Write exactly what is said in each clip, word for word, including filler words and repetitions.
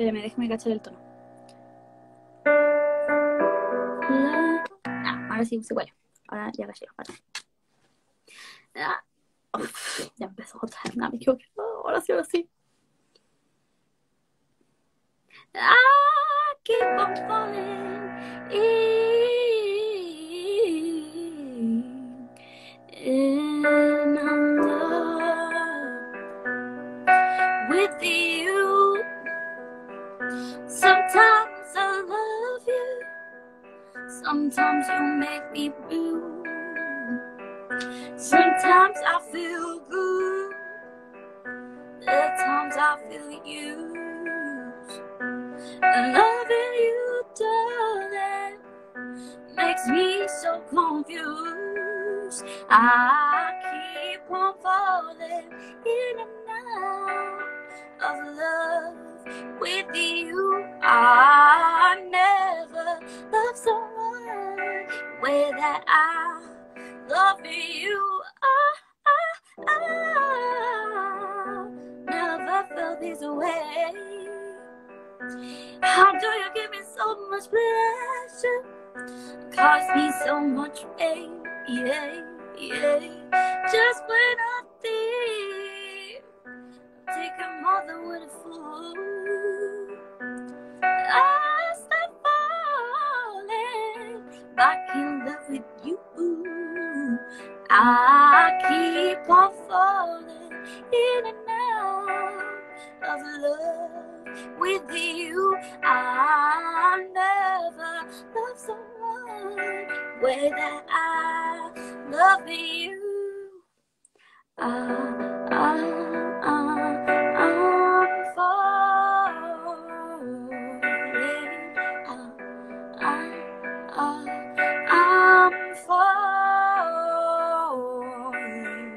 Espérame, déjame cachar el tono. Ah, ahora sí se huele. Ahora ya caché. Ah, uf, ya empezó otra vez. No, me equivoqué. Oh, ahora sí, ahora sí. I keep on falling in, in love with you. Sometimes I love you, sometimes you make me blue. Sometimes I feel good, at times I feel used. Loving you, darling, makes me so confused. I keep on falling in and out of love with you. I never loved someone way that I love you. I, I, I never felt this way. How do you give me so much pleasure? Cause me so much pain, yeah, yeah. Just when I think I'm taking more than what a fool, I start falling back in love with you. I keep on falling in and out of love with you. I never loved someone way that I love you. I, I, I, I'm falling. I, I, I, I'm falling.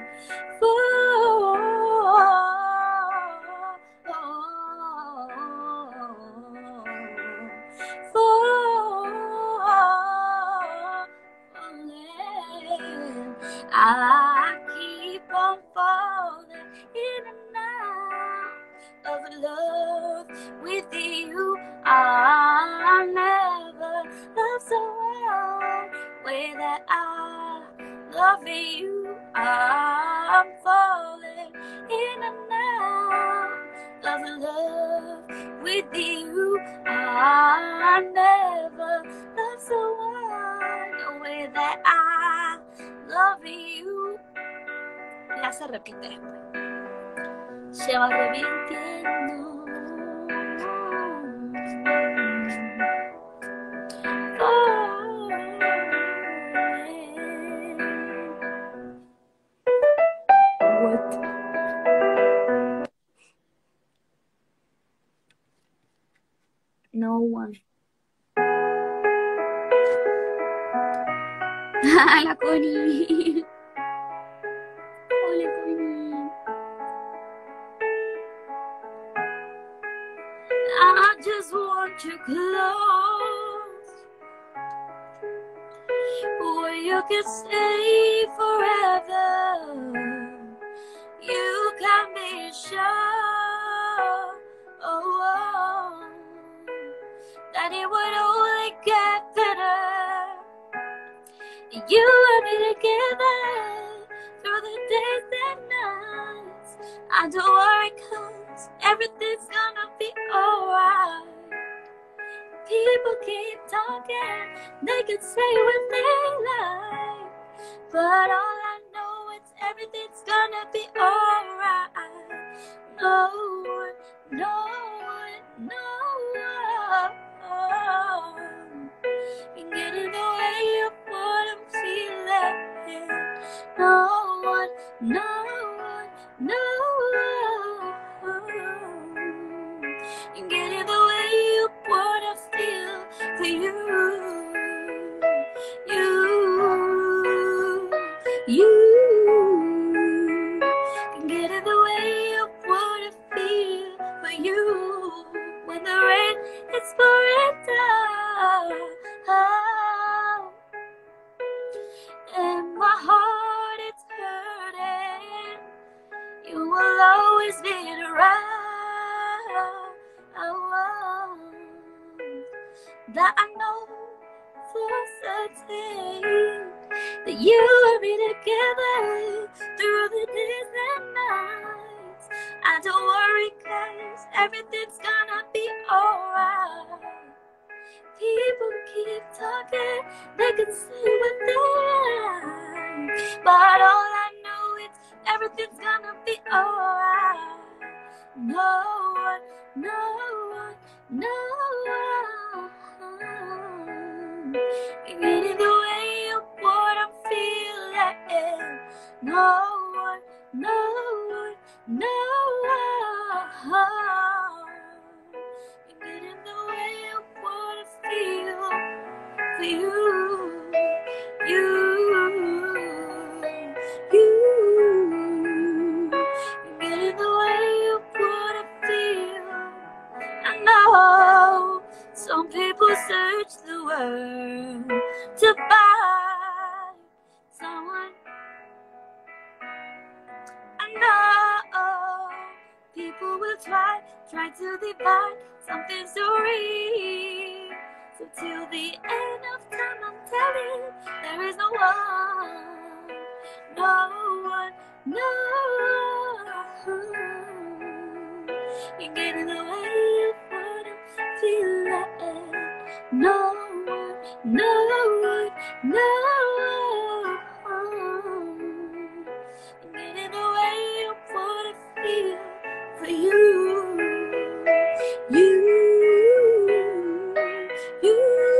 I keep on falling in and out of love with you. I never loved someone way that I love you. I'm falling in and out of love with you. I never loved someone the way that I love you. Ya se repite después. Se va repitiendo. Oh, what? No one. La Connie. Hola, Connie. I just want you close, where you can stay forever. You can be sure, oh, oh, that it would only get better. You and me together through the days and nights. I don't worry, cause everything's gonna be alright. People keep talking, they can say what they like, but all I know is everything's gonna be alright. No one, no one, no one can get in the way of what I'm feeling. No one, no one, no one can get in the way of what I feel for you. You, you can get in the way of what I feel for you. When the rain is pouring down, oh, and my heart is hurting, you will always be around. Oh, oh. that I know for certain that you and me together through the days and nights. I don't worry, cause everything's gonna be alright. People keep talking, they can say what they like, but all I know is everything's gonna be alright. No one, no one, no one can get in the way of what I'm feeling. No one, no one, no one can get in the way of what I feel for you, you, you. You get in the way of what I feel. I know some people search the world to find someone. I know people will try, try to divide something so real. So till the end of time, I'm telling you, there is no one, no one, no one. You get in the way of what I feel like. No one, no one, no one. You get in the way of what I feel for you, you, you.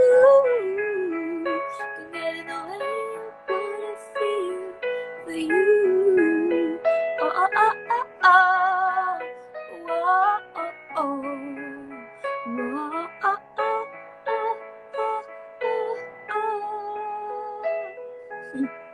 You get in the way of what I feel for you. Oh, oh, oh, oh, oh. Whoa, oh, oh. Whoa, oh, oh, oh, oh, oh, oh.